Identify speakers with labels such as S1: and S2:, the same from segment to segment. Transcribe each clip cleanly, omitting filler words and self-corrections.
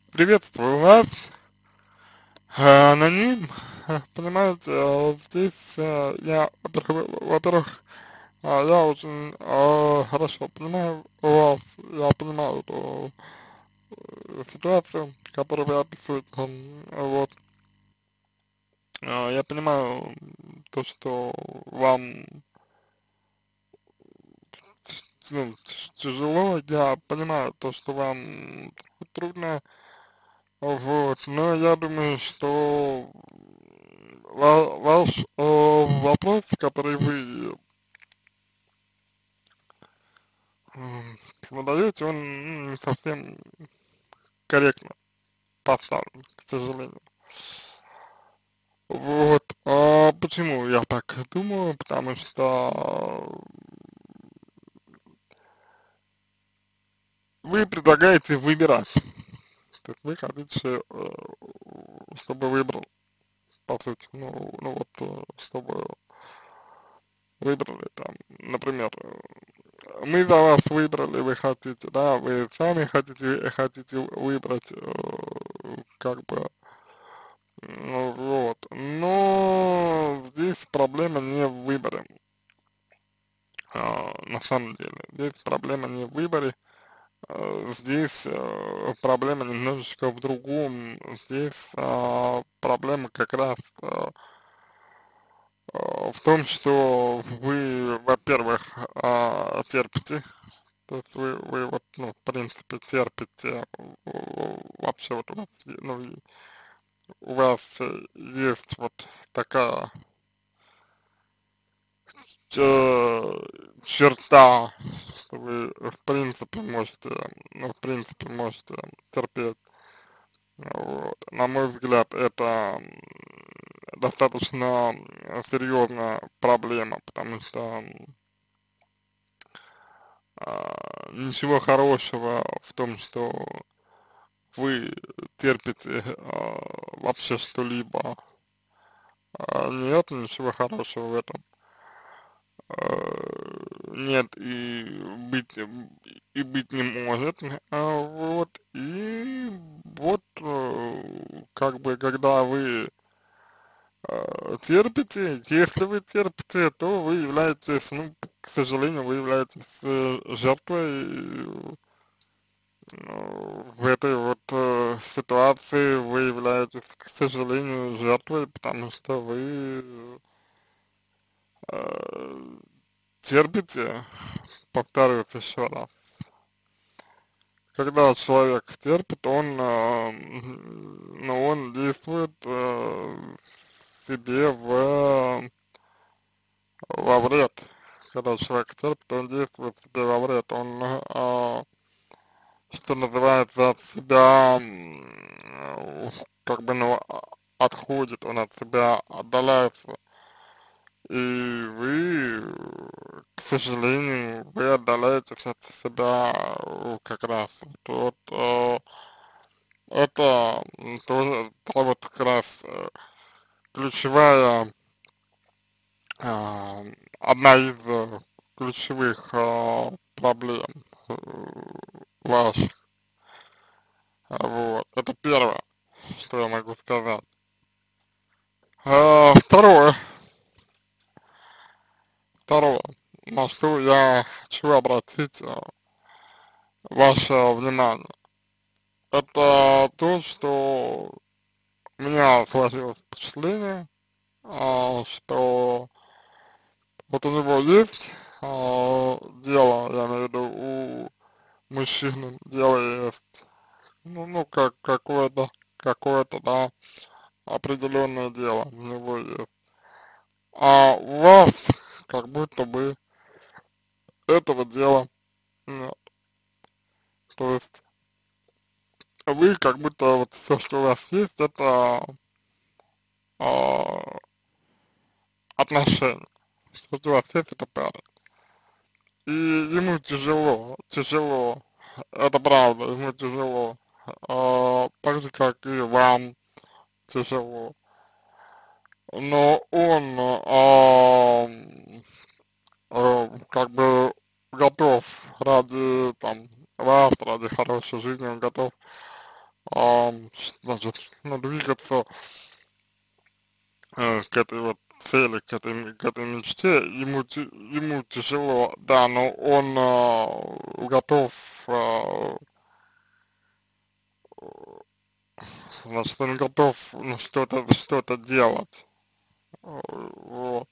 S1: Приветствую вас, аноним. Понимаете, здесь я, во-первых, я очень хорошо понимаю вас, я понимаю эту ситуацию, которую вы описываете, вот. Я понимаю то, что вам тяжело, я понимаю то, что вам трудно. Вот, но я думаю, что ваш вопрос, который вы задаете, он не совсем корректно поставлен, к сожалению. Вот, почему я так думаю? Потому что вы предлагаете выбирать. То есть вы хотите, чтобы выбрал, по сути, чтобы выбрали там, например, мы за вас выбрали, вы хотите, да, вы сами хотите выбрать, как бы, ну вот, но здесь проблема не в выборе, на самом деле, здесь проблема не в выборе, здесь проблема немножечко в другом, здесь проблема как раз в том, что вы, во-первых, терпите. То есть вы вот, ну, в принципе, терпите, вообще вот у вас, ну, у вас есть вот такая черта, что вы, в принципе, можете терпеть. Вот. На мой взгляд, это достаточно серьезная проблема, потому что ничего хорошего в том, что вы терпите вообще что-либо, нет ничего хорошего в этом. Нет и быть не может, вот, и вот, как бы, когда вы терпите, если вы терпите, то вы являетесь, ну, к сожалению, вы являетесь жертвой в этой вот ситуации, вы являетесь, к сожалению, жертвой, потому что вы э, терпите, повторюсь еще раз, когда человек терпит, ну, он действует себе во вред. Когда человек терпит, он действует себе во вред. Он, что называется, от себя, как бы, ну, отходит, он от себя отдаляется. И вы, к сожалению, вы отдаляетесь от себя как раз. Вот, это тоже та вот как раз ключевая, а, одна из ключевых проблем э, ваших. Вот, это первое, что я могу сказать. Второе, второе, на что я хочу обратить ваше внимание. Это то, что у меня сложилось впечатление, что вот у него есть дело, я имею в виду у мужчины дело есть, ну как какое-то, да, определенное дело у него есть. А у вас как будто бы этого дела нет. То есть вы как будто вот все, что у вас есть, это а, отношения. Все, что у вас есть, это пара. И ему тяжело, это правда, ему тяжело, так же, как и вам тяжело. Но он, как бы готов ради, там, вас, ради хорошей жизни, он готов значит, ну, двигаться к этой вот цели, к этой мечте, ему тяжело, да, но он готов, значит, он готов, ну, что-то делать, вот.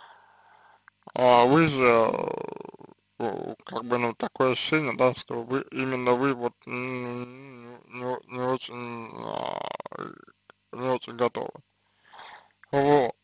S1: А вы же, как бы, ну, такое ощущение, да, что именно вы вот не очень, не очень готовы. Вот.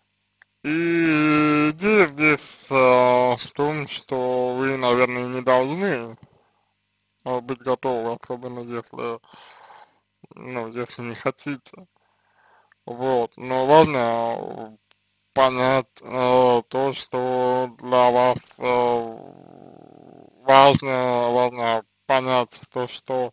S1: И идея здесь в том, что вы, наверное, не должны быть готовы, особенно если, ну, если не хотите. Вот. Но важно понять то, что для вас важно понять то, что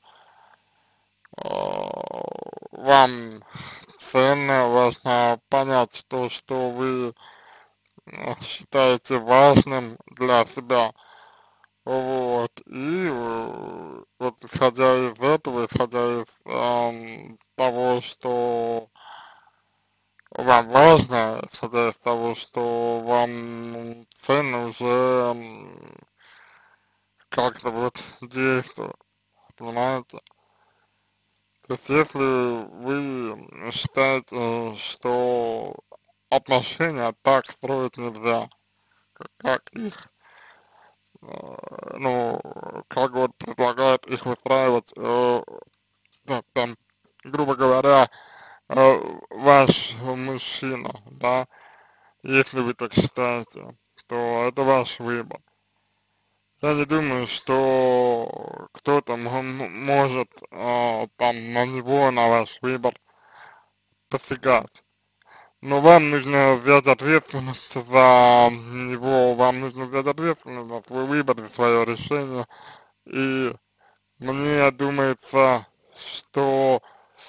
S1: вам ценно, важно понять то, что вы считаете важным для себя. Вот, и вот исходя из этого, исходя из того, что вам важно, исходя из того, что вам ценно, уже как-то вот действовать, понимаете? То есть если вы считаете, что отношения так строить нельзя, как их, ну, как вот предлагают их выстраивать, да, там, грубо говоря, ваш мужчина, да, если вы так считаете, то это ваш выбор. Я не думаю, что кто-то может там на него, на ваш выбор посягать. Но вам нужно взять ответственность за него, вам нужно взять ответственность за свой выбор, за свое решение. И мне думается, что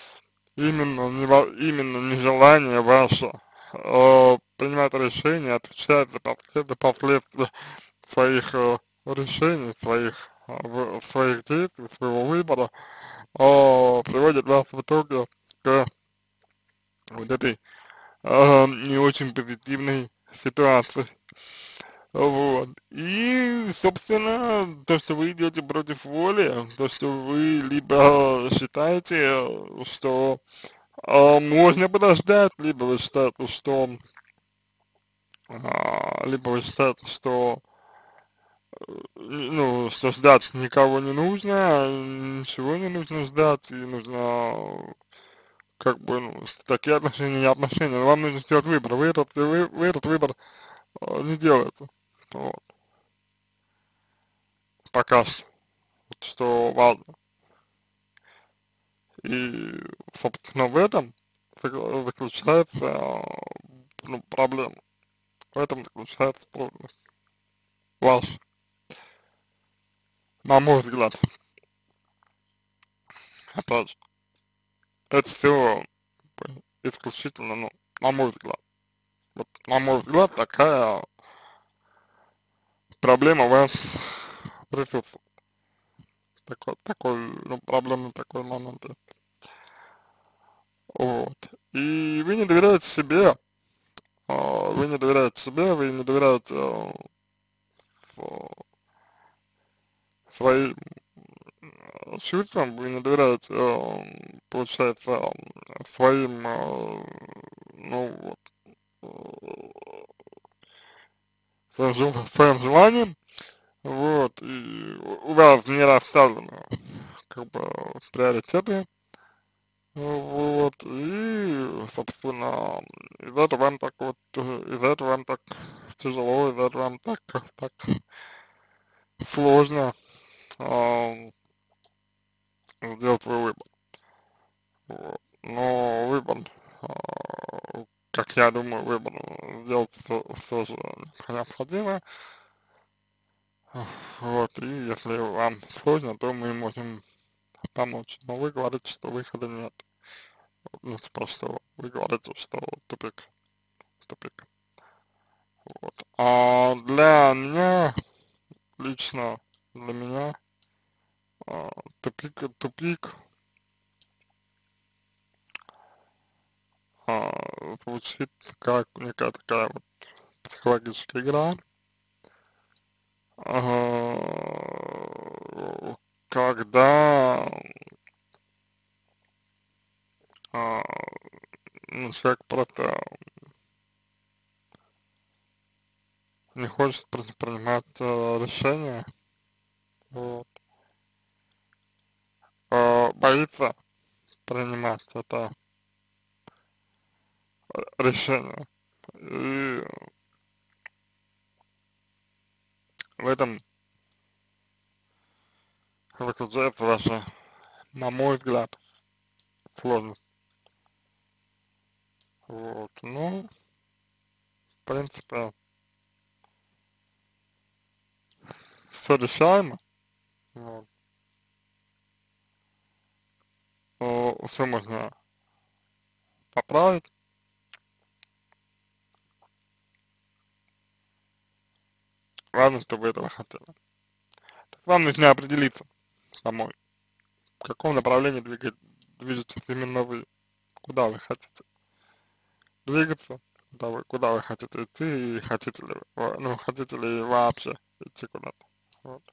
S1: именно нежелание ваше принимать решения, отвечать за последствия своих решений, своих действий, своего выбора, приводит вас в итоге к вот этой не очень позитивной ситуации. Вот. И, собственно, то, что вы идете против воли, то, что вы либо считаете, что можно подождать, либо вы считаете, что ну, что ждать никого не нужно, ничего не нужно ждать, и нужно, как бы, ну, такие отношения, не отношения, но вам нужно сделать выбор, вы этот выбор не делаете, вот, пока что, вот, что важно, и, собственно, в этом заключается, ну, проблема, в этом заключается трудность ваша, на мой взгляд, опять же, это все исключительно, ну, на мой взгляд. Вот, на мой взгляд, такая проблема у вас присутствует. Такой, ну, проблемный такой момент есть. Вот. И вы не доверяете себе, вы не доверяете своим чувствам, вы не доверяете, получается, своим, ну, вот, своим желаниям, вот, и у вас не расставлены, как бы, приоритеты, вот, и, собственно, из-за этого вам так вот, из-за этого вам так тяжело, из-за этого вам так сложно сделать свой выбор. Вот. Но выбор, как я думаю, выбор сделать все же необходимо. Вот, и если вам сложно, то мы можем помочь. Но вы говорите, что выхода нет. Ну, типа, что вы говорите, что тупик, тупик. Вот. А для меня, лично для меня, тупик, звучит как некая такая вот психологическая игра, когда а, ну, человек просто не хочет принимать решения, вот, боится принимать это решение. И в этом заключается ваша, на мой взгляд, сложность. Вот, ну, в принципе, все решаемо, вот, все можно поправить. Главное, чтобы вы этого хотели. То есть вам нужно определиться самой, в каком направлении движетесь именно вы, куда вы хотите двигаться, куда вы хотите идти, и хотите ли, ну, хотите ли вообще идти куда-то. Вот.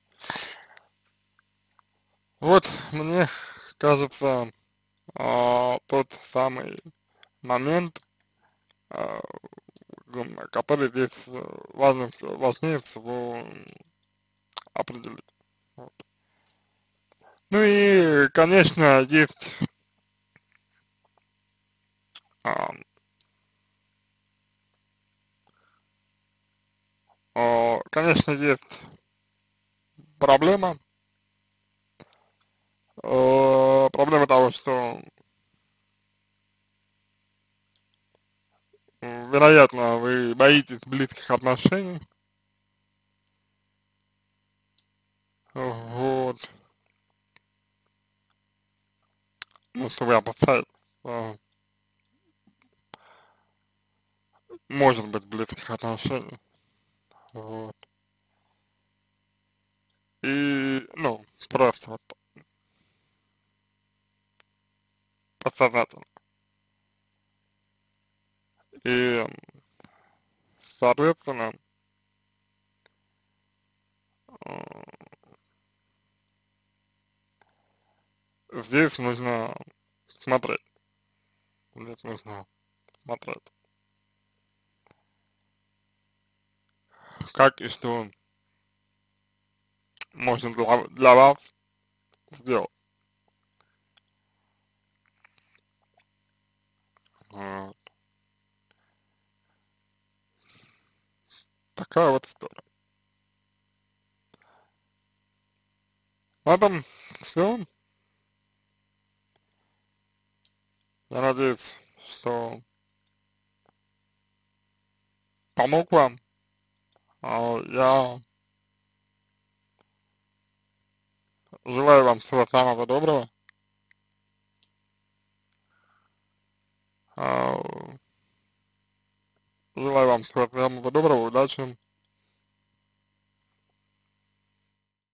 S1: Вот, мне кажется, тот самый момент, а, который здесь важнее всего определить. Вот. Ну и, конечно, есть, а, конечно, есть проблема, проблема того, что, вероятно, вы боитесь близких отношений, вот, ну, что вы опасаетесь, а, может быть, близких отношений, вот, и, ну, просто вот подсознательно, и, соответственно, э, здесь нужно смотреть, здесь нужно смотреть, как и что можно для вас сделать, вот, такая вот история. На этом все. Я надеюсь, что помог вам. Я желаю вам всего самого доброго. А, Желаю вам всего самого доброго, удачи.